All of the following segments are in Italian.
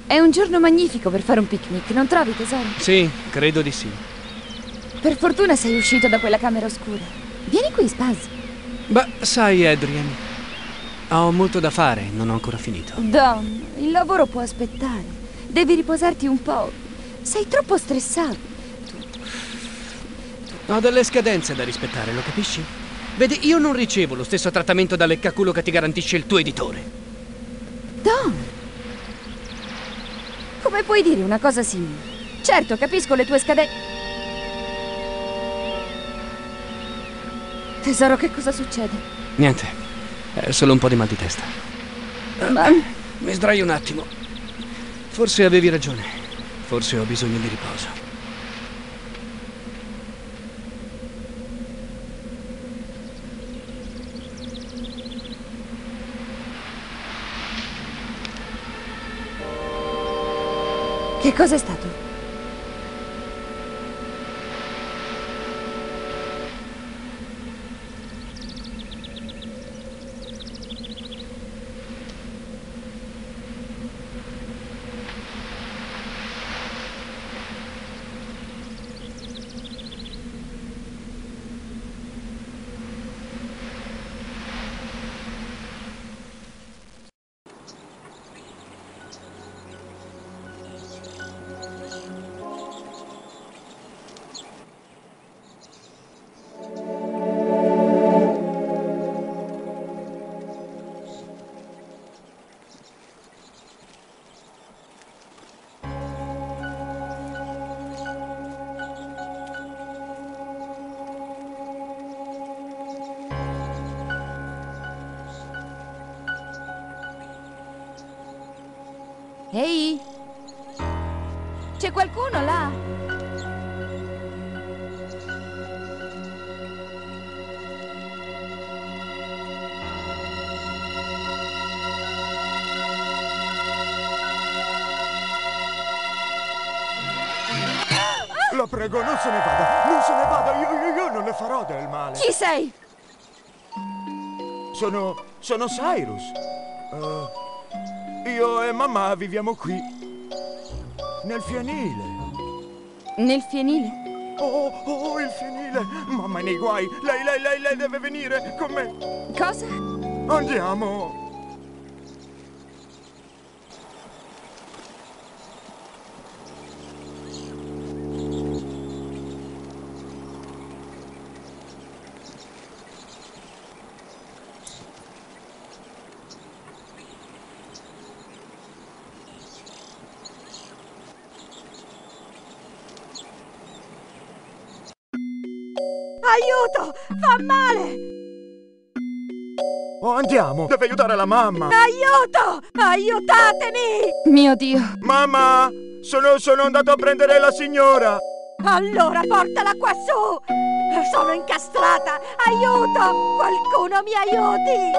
È un giorno magnifico per fare un picnic, non trovi, tesoro? Sì, credo di sì. Per fortuna sei uscito da quella camera oscura. Vieni qui, Spaz. Beh, sai, Adrien, ho molto da fare, non ho ancora finito. Don, il lavoro può aspettare. Devi riposarti un po'. Sei troppo stressato. Ho delle scadenze da rispettare, lo capisci? Vedi, io non ricevo lo stesso trattamento da leccaculo che ti garantisce il tuo editore. Don! Come puoi dire una cosa simile? Certo, capisco le tue scadenze. Tesoro, che cosa succede? Niente, è solo un po' di mal di testa. Ma... Mi sdraio un attimo. Forse avevi ragione. Forse ho bisogno di riposo. Che cosa è stato? Ehi? C'è qualcuno là? La prego, non se ne vada! Non se ne vada! Io non le farò del male! Chi sei? Sono Cyrus. Io e mamma viviamo qui. Nel fienile. Nel fienile? Oh, il fienile! Mamma è nei guai! Lei deve venire con me! Cosa? Andiamo! Aiuto! Fa male! Oh, andiamo! Deve aiutare la mamma! Aiuto! Aiutatemi! Mio Dio! Mamma! Sono andato a prendere la signora! Allora portala qua su! Sono incastrata! Aiuto! Qualcuno mi aiuti!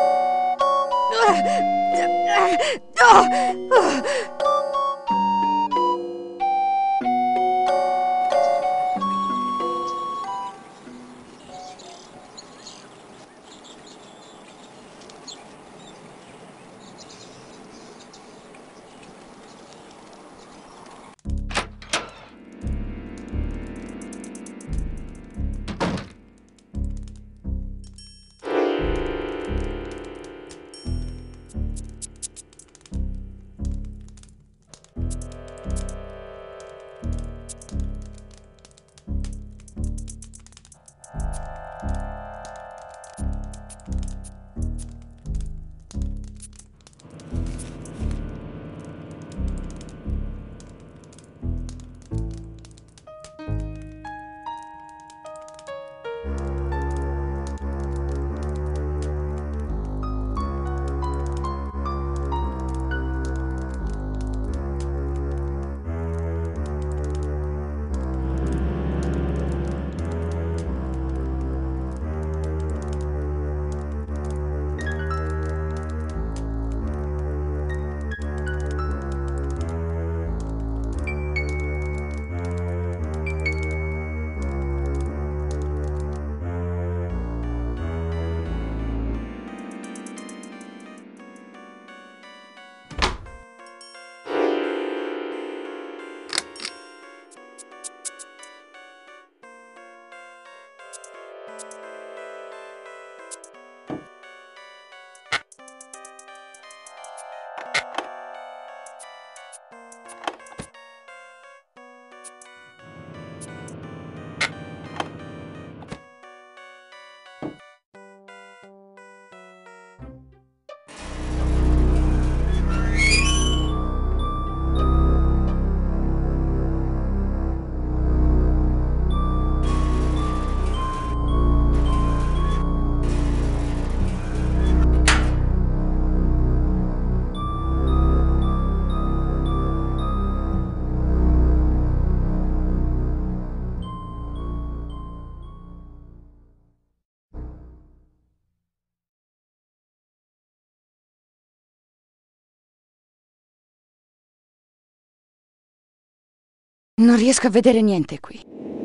Non riesco a vedere niente qui.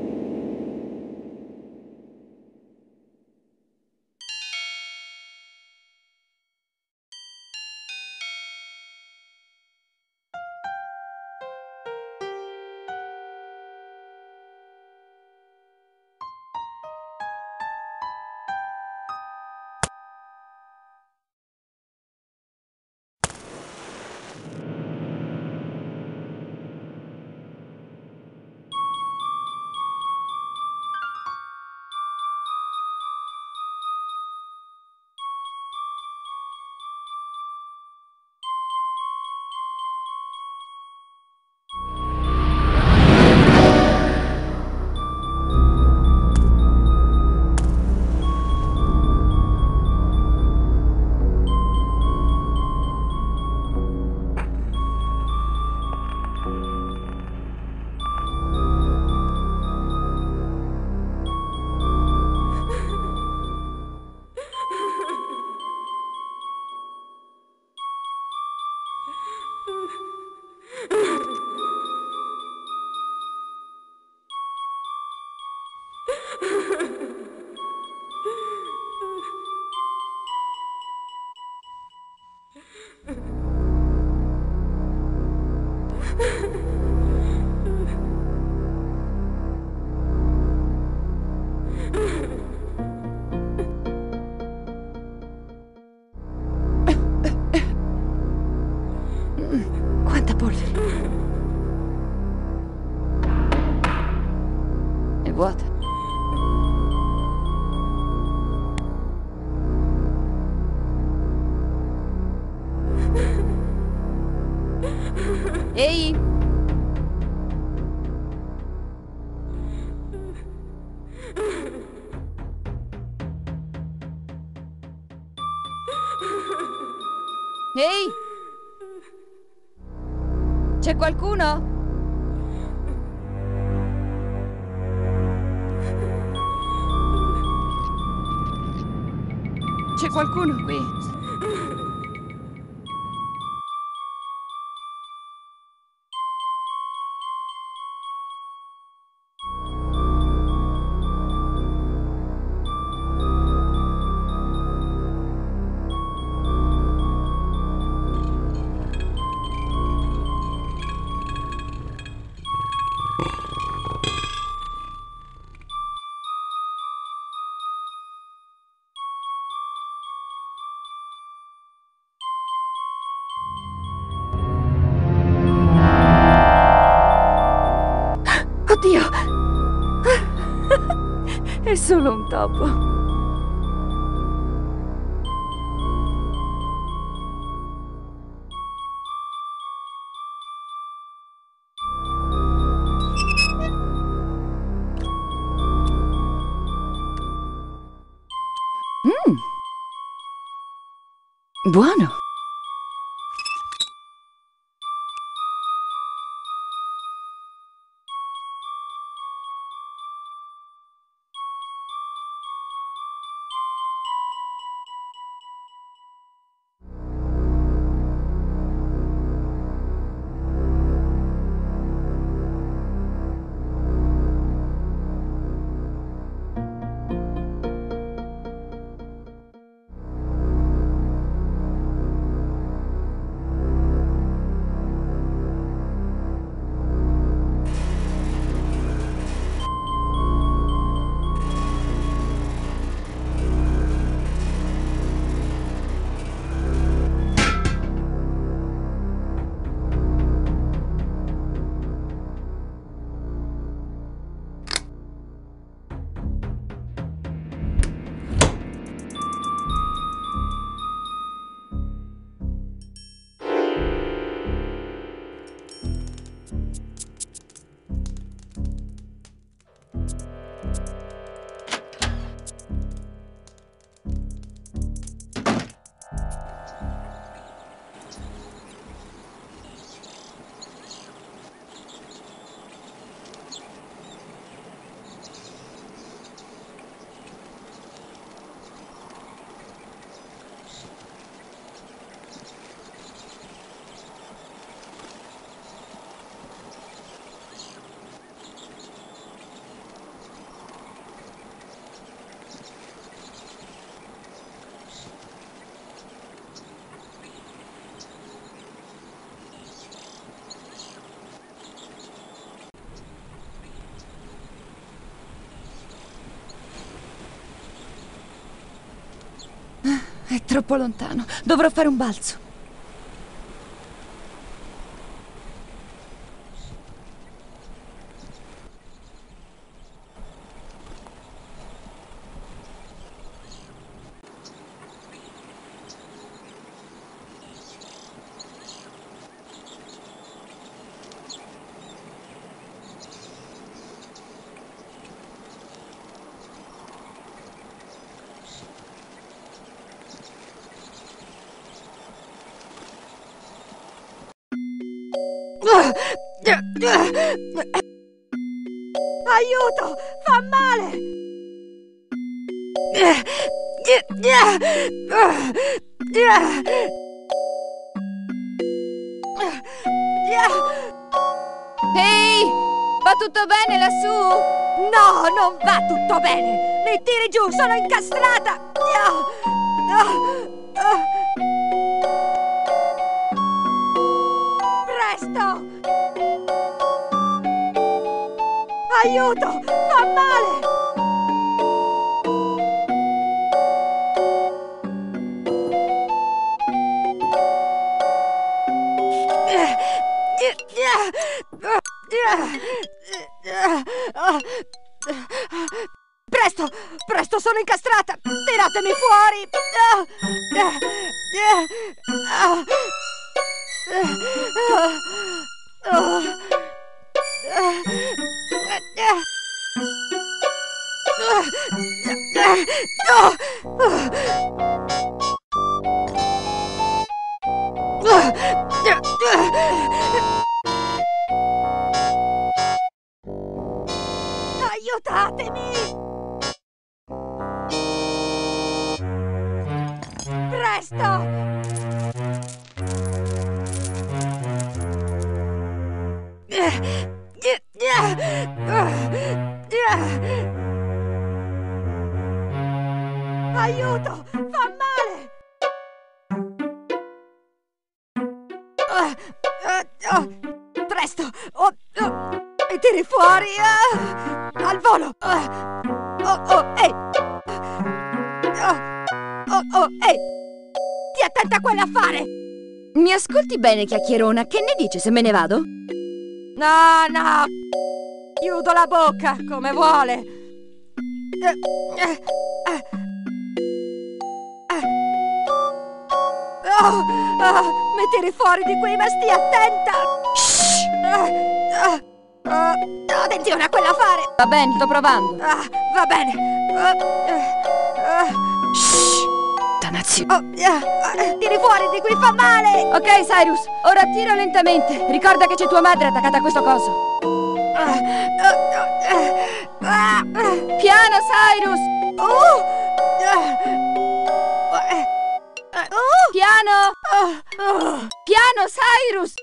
Quanta polvere. È vuota. Ehi! Ehi! C'è qualcuno? C'è qualcuno qui? Oddio! È solo un topo. Buono. È troppo lontano. Dovrò fare un balzo. Aiuto! Fa male! Ehi! Va tutto bene lassù? No, non va tutto bene! Mi tiri giù, sono incastrata! Presto! Aiuto! Fa male! Presto! Presto, sono incastrata! Tiratemi fuori! Aiutatemi! Presto! Aiuto! Fa male! Presto! Mi tiri fuori! Al volo! Ehi! Ehi! Stii attenta a quell'affare! Mi ascolti bene, chiacchierona? Che ne dici se me ne vado? No! Chiudo la bocca, come vuole! Mi tiri fuori di qui, ma stia attenta! Attenzione a quell'affare! Va bene, sto provando. Va bene! Danazio. Tiri fuori di qui, fa male! Ok, Cyrus, ora tira lentamente. Ricorda che c'è tua madre attaccata a questo coso. Piano, Cyrus! Piano! Piano, Cyrus!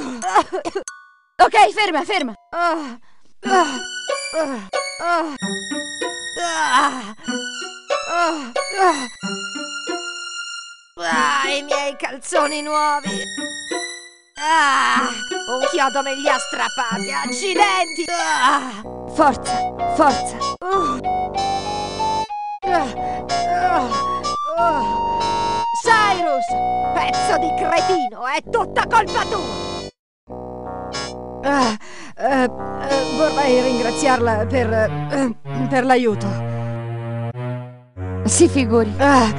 Ok, ferma! I miei calzoni nuovi! Un chiodo me li ha strappati! Accidenti! Forza! Cyrus! Pezzo di cretino! È tutta colpa tua! Vorrei ringraziarla per l'aiuto. Si figuri.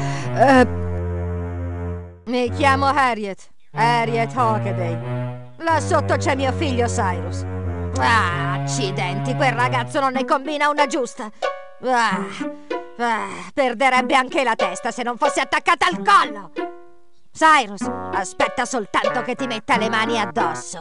Mi chiamo Harriet Hockaday. Là sotto c'è mio figlio Cyrus. Accidenti, quel ragazzo non ne combina una giusta. Perderebbe anche la testa se non fosse attaccata al collo. Cyrus, aspetta soltanto che ti metta le mani addosso.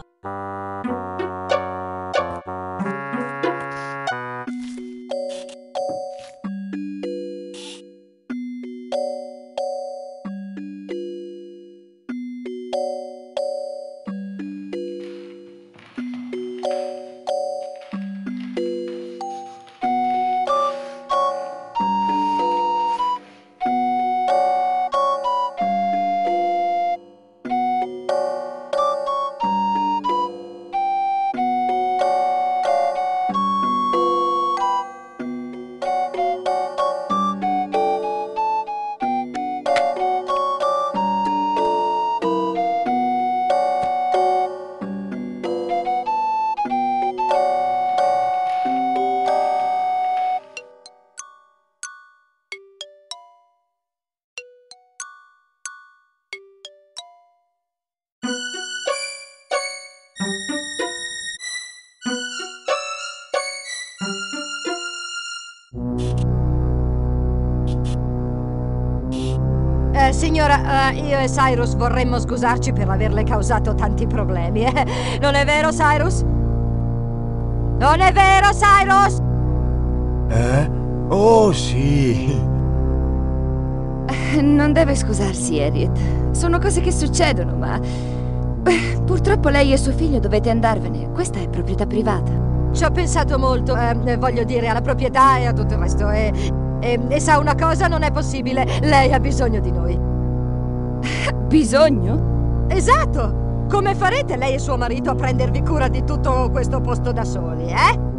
Signora, io e Cyrus vorremmo scusarci per averle causato tanti problemi. Non è vero, Cyrus? Non è vero, Cyrus? Oh, sì. Non deve scusarsi, Harriet. Sono cose che succedono, ma... Beh, purtroppo lei e suo figlio dovete andarvene. Questa è proprietà privata. Ci ho pensato molto, voglio dire, alla proprietà e a tutto il resto. E sa una cosa, non è possibile. Lei ha bisogno di noi. Bisogno? Esatto! Come farete lei e suo marito a prendervi cura di tutto questo posto da soli,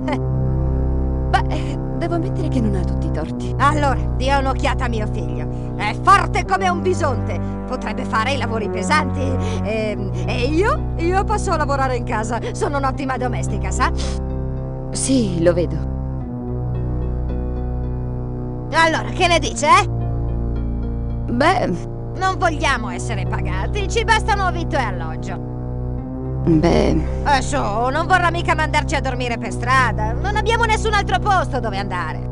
Beh, devo ammettere che non ha tutti i torti. Allora, dia un'occhiata a mio figlio. È forte come un bisonte. Potrebbe fare i lavori pesanti. E io posso lavorare in casa. Sono un'ottima domestica, sa? Sì, lo vedo. Allora, che ne dice, Beh, Non vogliamo essere pagati. Ci bastano vitto e alloggio. beh... Su, non vorrà mica mandarci a dormire per strada. Non abbiamo nessun altro posto dove andare.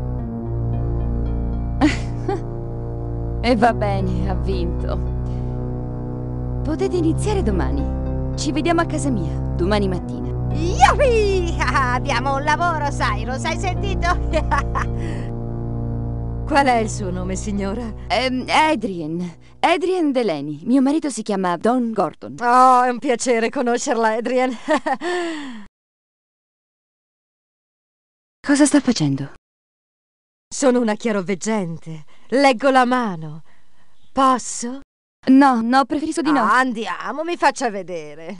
E va bene, ha vinto. Potete iniziare domani. Ci vediamo a casa mia, domani mattina. Yuppie! Abbiamo un lavoro, Cyrus, hai sentito? Qual è il suo nome, signora? Adrian. Adrian Delaney. Mio marito si chiama Don Gordon. Oh, è un piacere conoscerla, Adrian. Cosa sta facendo? Sono una chiaroveggente. Leggo la mano. Posso? No, preferisco di no. Andiamo, mi faccia vedere.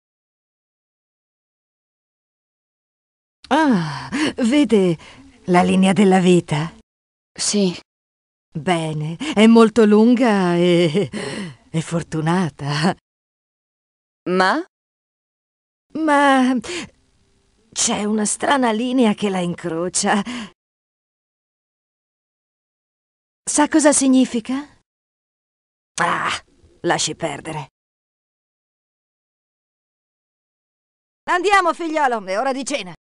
Ah, vede la linea della vita? Sì. Bene, è molto lunga e fortunata. Ma? Ma c'è una strana linea che la incrocia. Sa cosa significa? Ah, lasci perdere. Andiamo, figliolo, è ora di cena.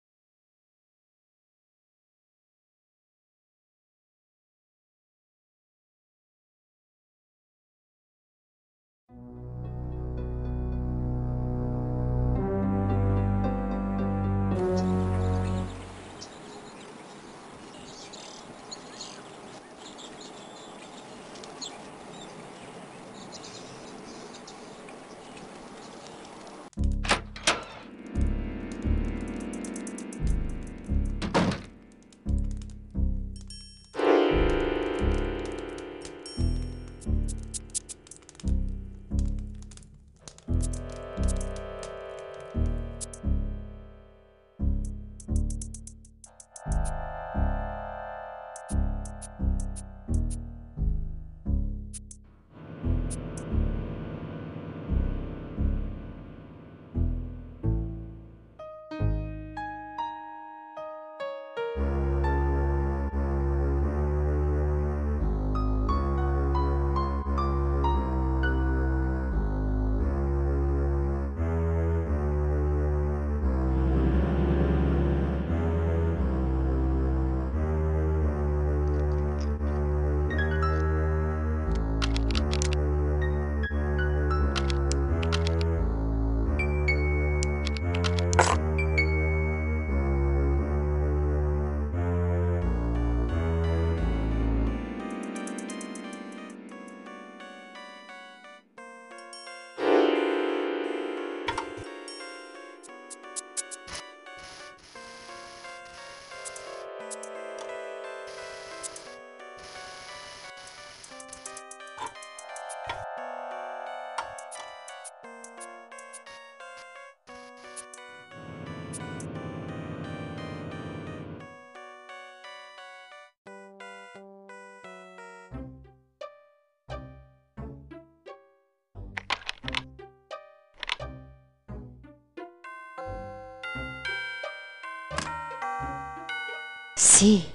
Sì.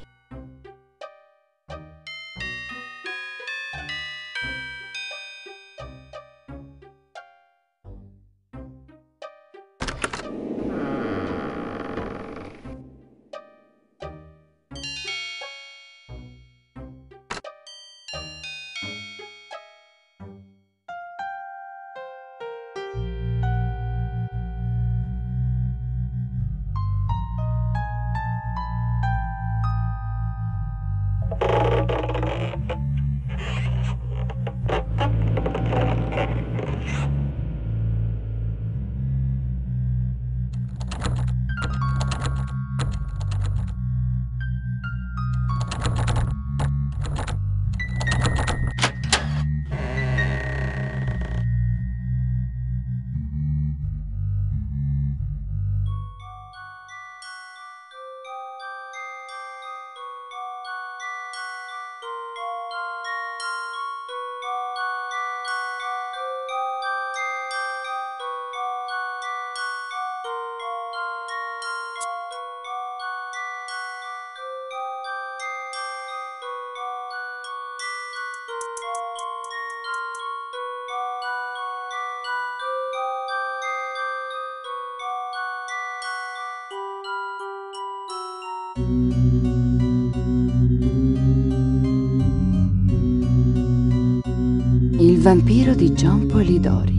Il vampiro di John Polidori.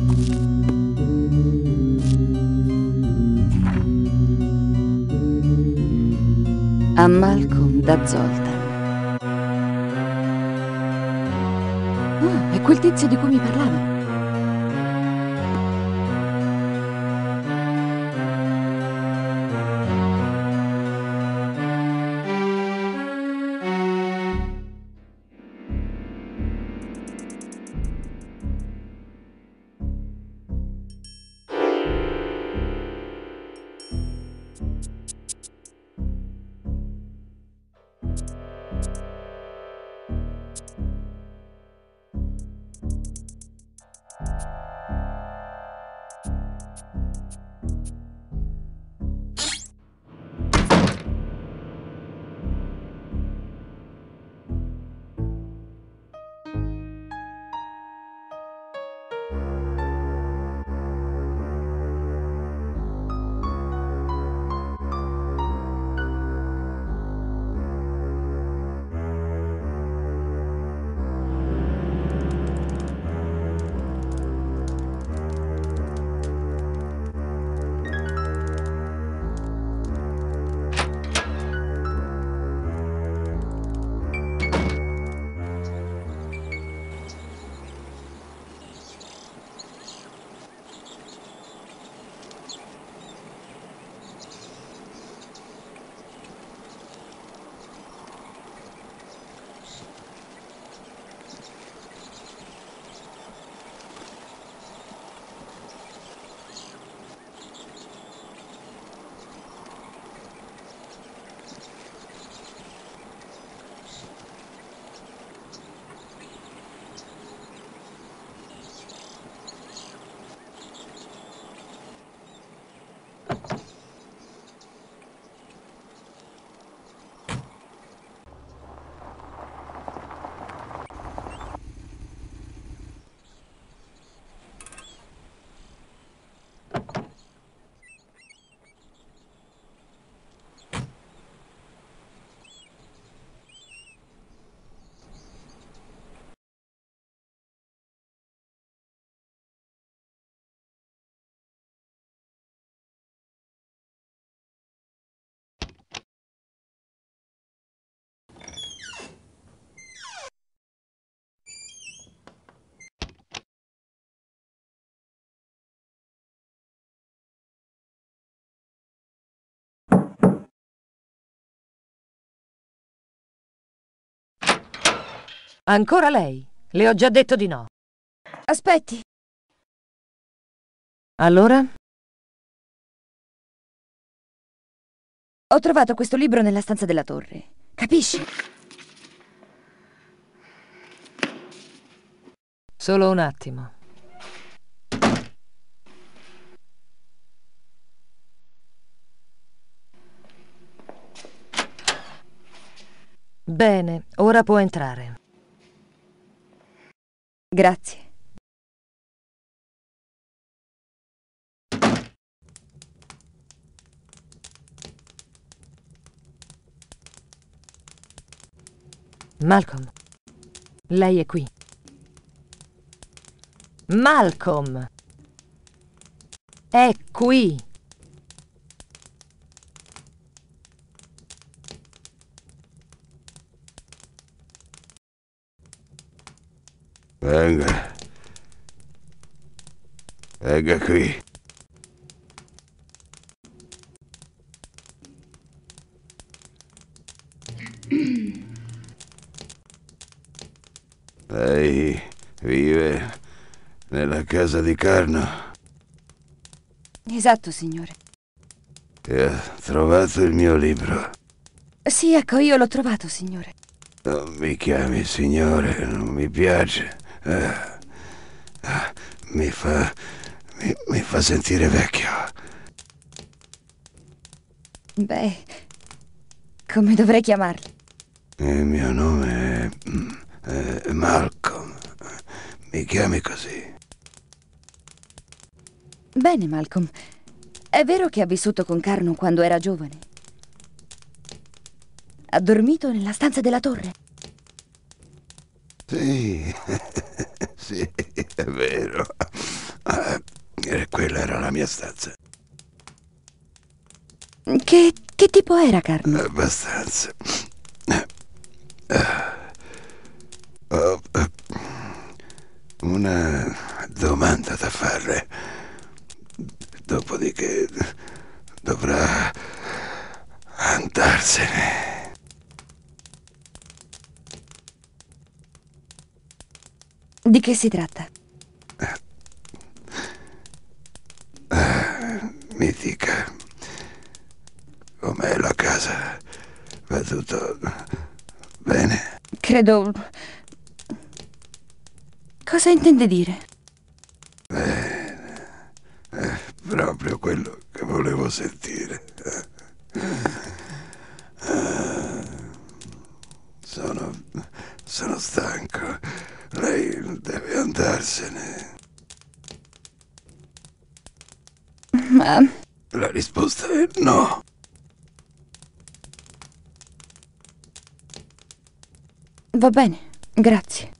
A Malcolm da Zoltan. Ah, è quel tizio di cui mi parlava. Ancora lei? Le ho già detto di no. Aspetti. Allora? Ho trovato questo libro nella stanza della torre. Capisci? Solo un attimo. Bene, ora può entrare. Grazie. Malcolm, lei è qui. Malcolm! È qui! Venga. Venga qui. Lei vive nella casa di Carno Esatto, signore. e ha trovato il mio libro. Sì, ecco, io l'ho trovato, signore. Non mi chiami signore, non mi piace. Mi fa sentire vecchio. Beh, come dovrei chiamarli? Il mio nome è Malcolm. Mi chiami così? Bene, Malcolm. È vero che ha vissuto con Carno quando era giovane? Ha dormito nella stanza della torre? Sì, sì, è vero. Quella era la mia stanza. Che tipo era, Carno? Abbastanza. Ho una domanda da farle. Dopodiché dovrà andarsene. Di che si tratta? Mi dica, com'è la casa? Va tutto bene? Credo... Cosa intende dire? Proprio quello che volevo sentire. Sono stanco. Lei deve andarsene. Ma... La risposta è no. Va bene, grazie.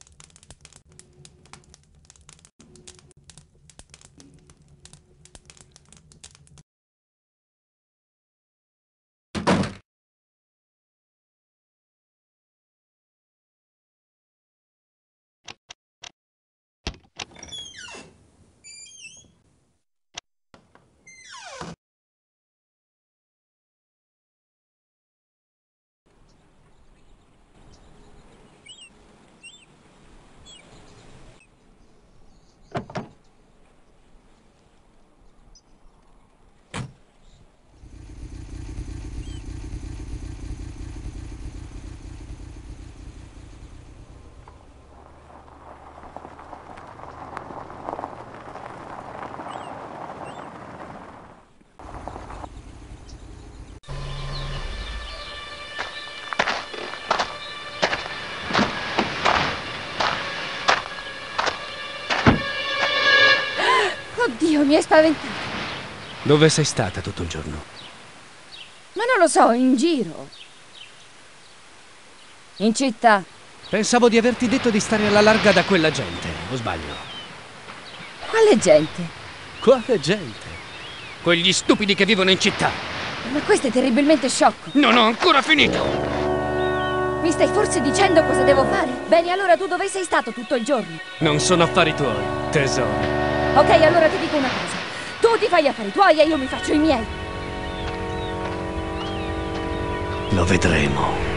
Oddio, mi hai spaventato. Dove sei stata tutto il giorno? Ma non lo so, in giro. In città. Pensavo di averti detto di stare alla larga da quella gente, o sbaglio? Quale gente? Quale gente? Quegli stupidi che vivono in città. Ma questo è terribilmente sciocco. Non ho ancora finito! Mi stai forse dicendo cosa devo fare? Bene, allora tu dove sei stato tutto il giorno? Non sono affari tuoi, tesoro. Ok, allora ti dico una cosa. Tu ti fai gli affari tuoi e io mi faccio i miei. Lo vedremo.